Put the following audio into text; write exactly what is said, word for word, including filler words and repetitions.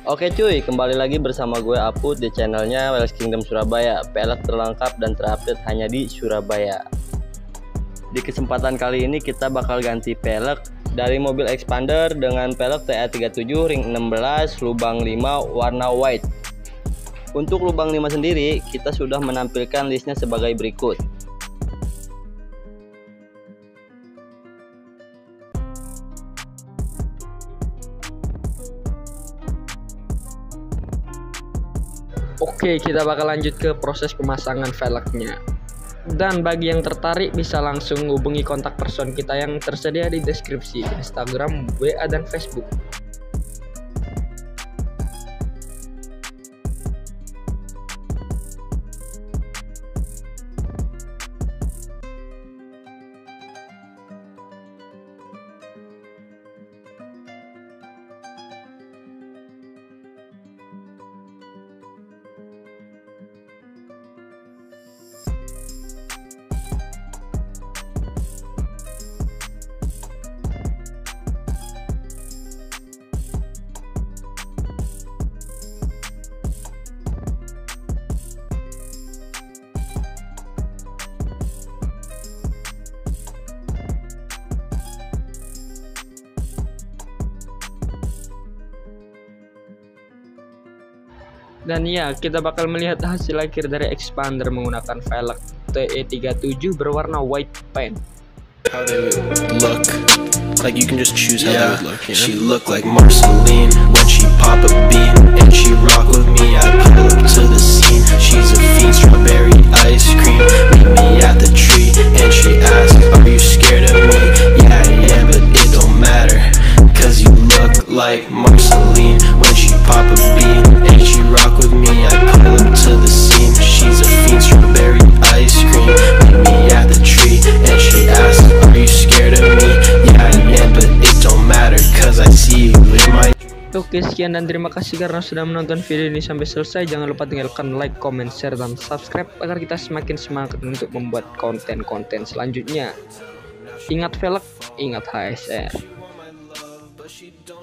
Oke cuy, kembali lagi bersama gue Aput di channelnya Wales Kingdom Surabaya. Pelek terlengkap dan terupdate hanya di Surabaya. Di kesempatan kali ini kita bakal ganti pelek dari mobil Expander dengan pelek T A tiga puluh tujuh ring enam belas lubang lima warna white. Untuk lubang lima sendiri kita sudah menampilkan listnya sebagai berikut. Oke, kita bakal lanjut ke proses pemasangan velgnya. Dan bagi yang tertarik bisa langsung hubungi kontak person kita yang tersedia di deskripsi Instagram, W A dan Facebook. Dan ya, kita bakal melihat hasil akhir dari Expander menggunakan velg T A tiga puluh tujuh berwarna white paint. How they would look, like you can just choose how yeah. they would look, you know? She looked like Marceline when she pop a bean, and she rock with me, I pull up to the scene. She's a fiend, strawberry ice cream, meet me at the tree, and she asks, are you scared of me? Yeah, I am, but it don't matter, cause you look like Marceline when she pop a bean, and she rock with me, I pull up to the scene. She's a fiend, strawberry ice cream, meet me at the tree, and she asks, are you scared of me? Yeah, I am, but it don't matter, cause I see you in my... Oke, sekian dan terima kasih karena sudah menonton video ini sampai selesai. Jangan lupa tinggalkan like, comment, share, dan subscribe agar kita semakin semangat untuk membuat konten-konten selanjutnya. Ingat velg, ingat H S R.